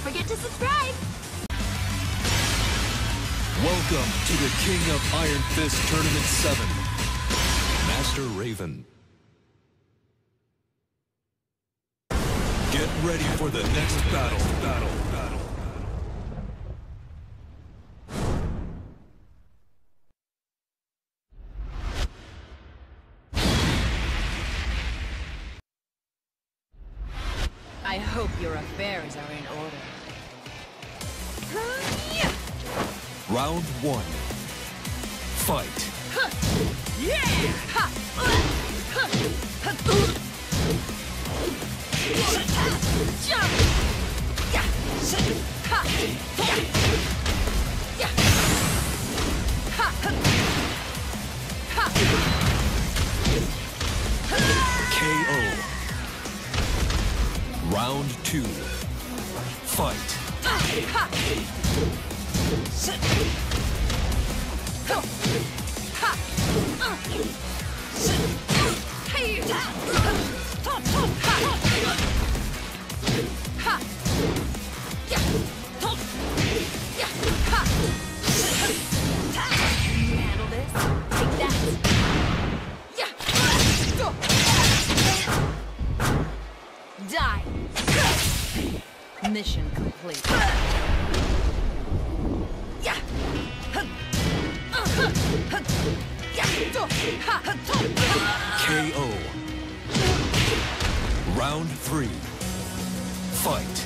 forget to subscribe! Welcome to the King of Iron Fist Tournament 7, Master Raven. Get ready for the next battle. I hope your affairs are in order. Round 1. Fight. KO. Round 2. Fight. Handle this. Take that. Die. Mission complete. KO. Round 3. Fight.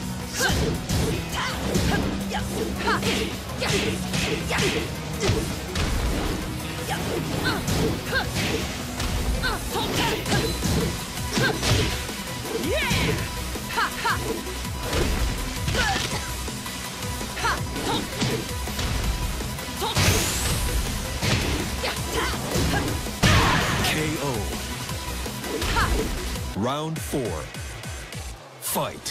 KO. Round 4. Fight.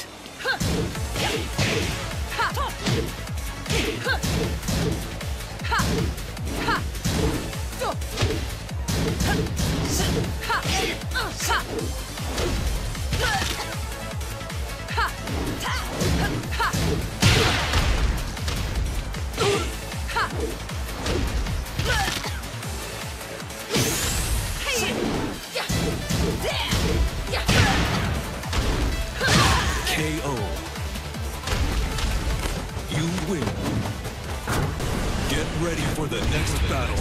KO. You win. Get ready for the next battle.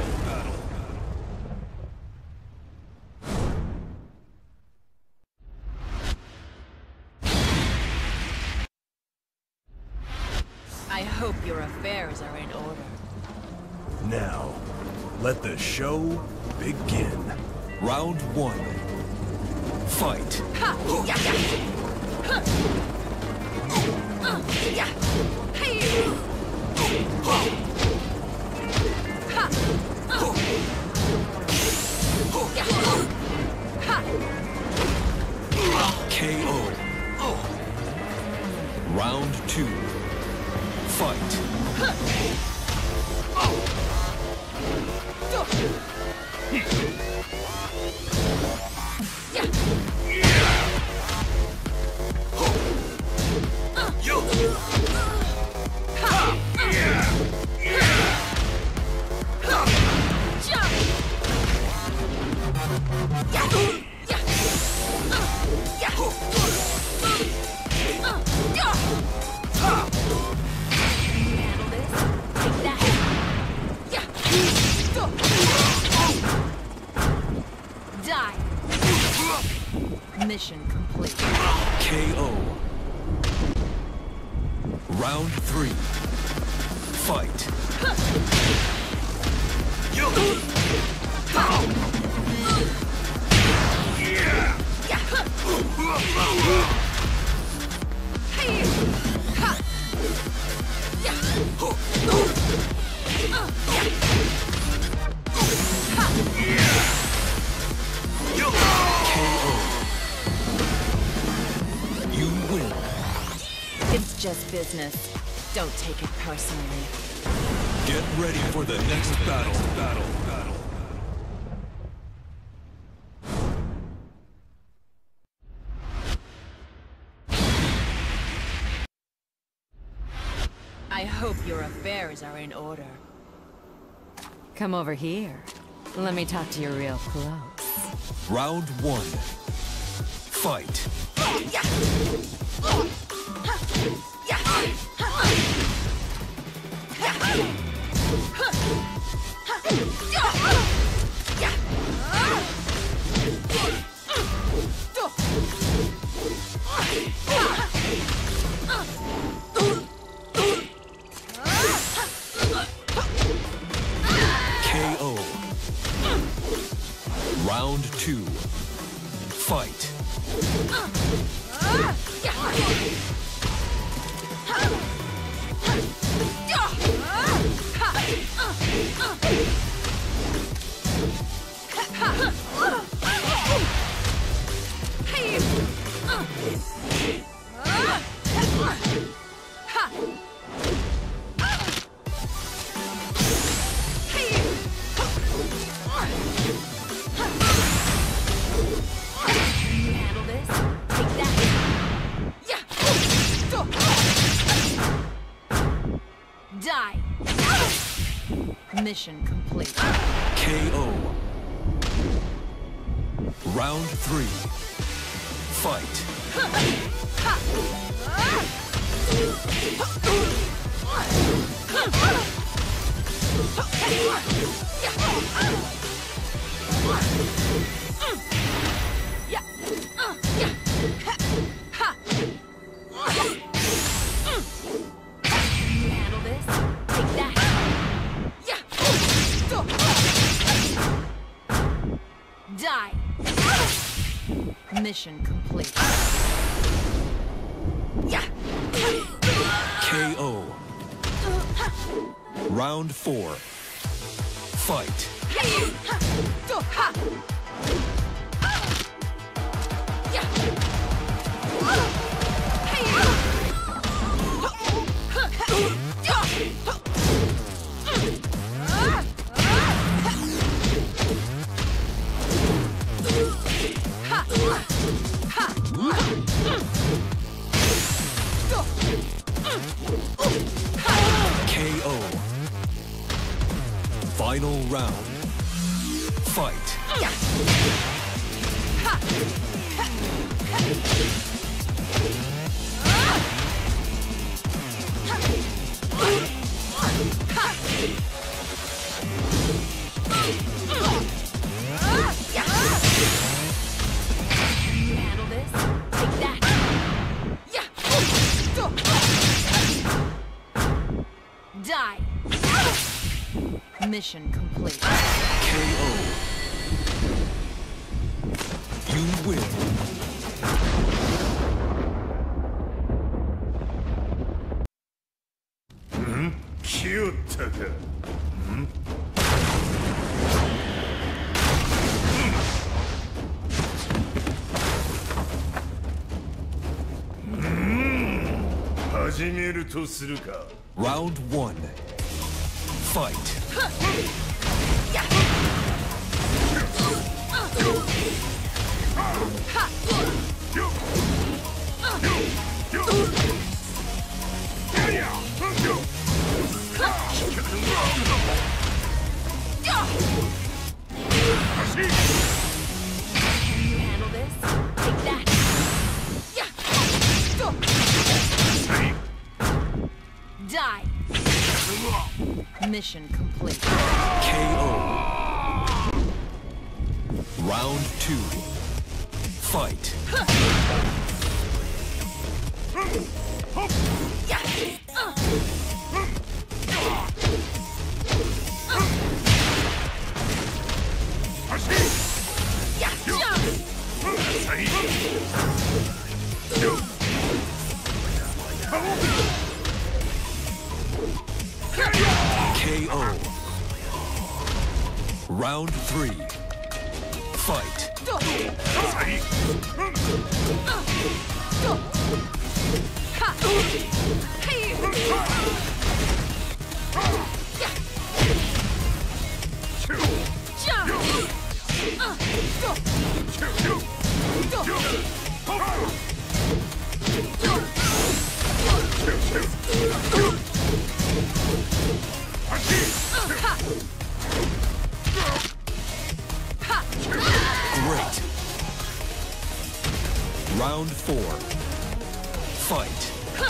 I hope your affairs are in order. Now, let the show begin. Round 1. Fight. KO. Round 2. Fight. Handle this. Take that. Die. Mission complete. KO. Round 3. Fight. You win. It's just business. Don't take it personally. Get ready for the next battle. your affairs are in order. Come over here. Let me talk to you real close. Round 1. Fight. KO. Round 2. Fight. Die! Mission complete. KO. Round 3. Fight. Die! Mission complete. KO. Round 4. Fight. KO. Final round. Fight. Handle this? Take that! Die! Mission complete. KO. You win. Cute. Round 1. Fight. Handle this? Take that! Die! Mission complete. KO. Round 2. Fight. KO. Round 3. Fight. Great. Round 4. Fight.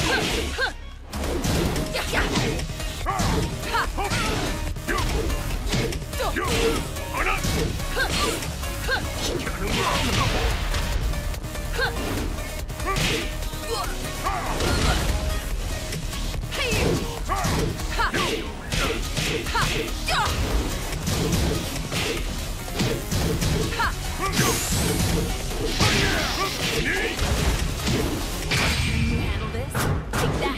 Handle this? Take that.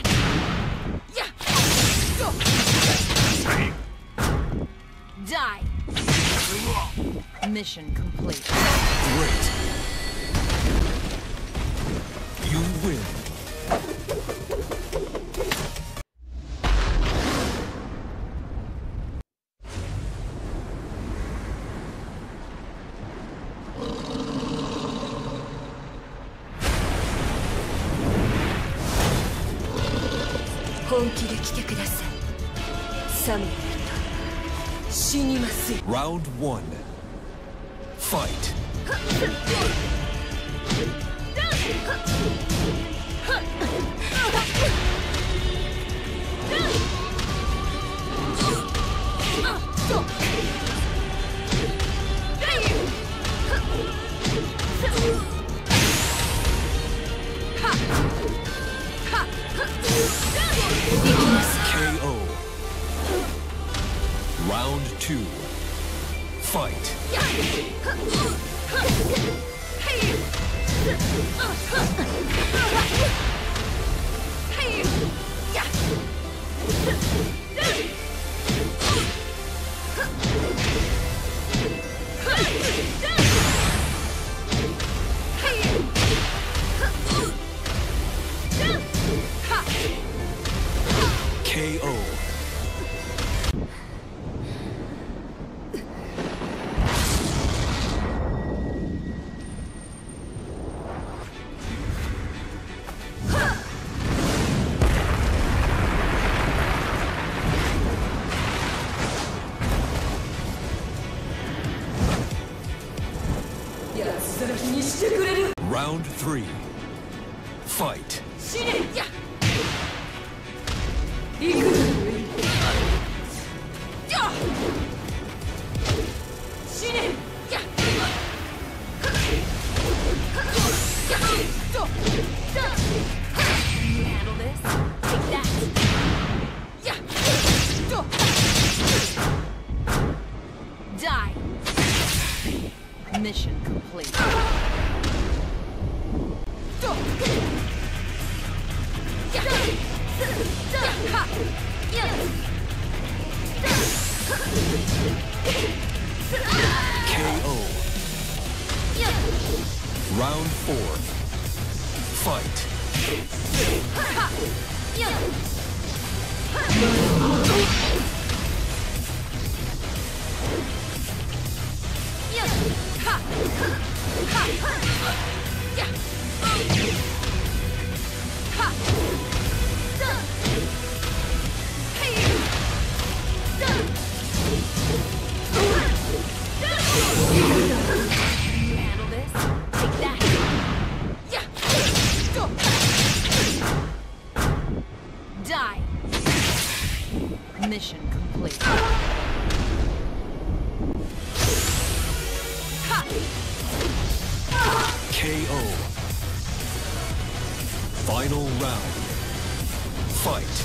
Die. Mission complete. Great. You win. Round 1. Fight. KO. Round 2. Fight. KO. Round 3. Fight. Handle this? Take that. Die. Mission complete. KO. Round 4. Fight. Handle this? Take that. Die. Mission complete. KO. Final round. Fight.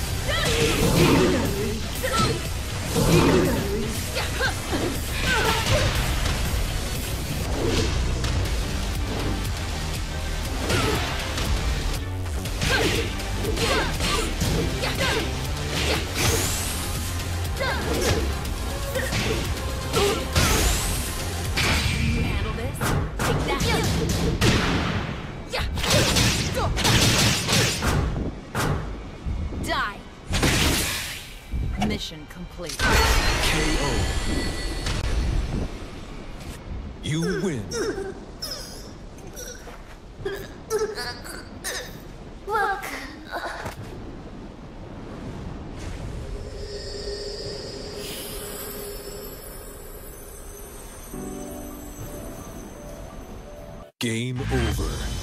Handle this? Take that. Die. Mission complete. KO. You win. Game over.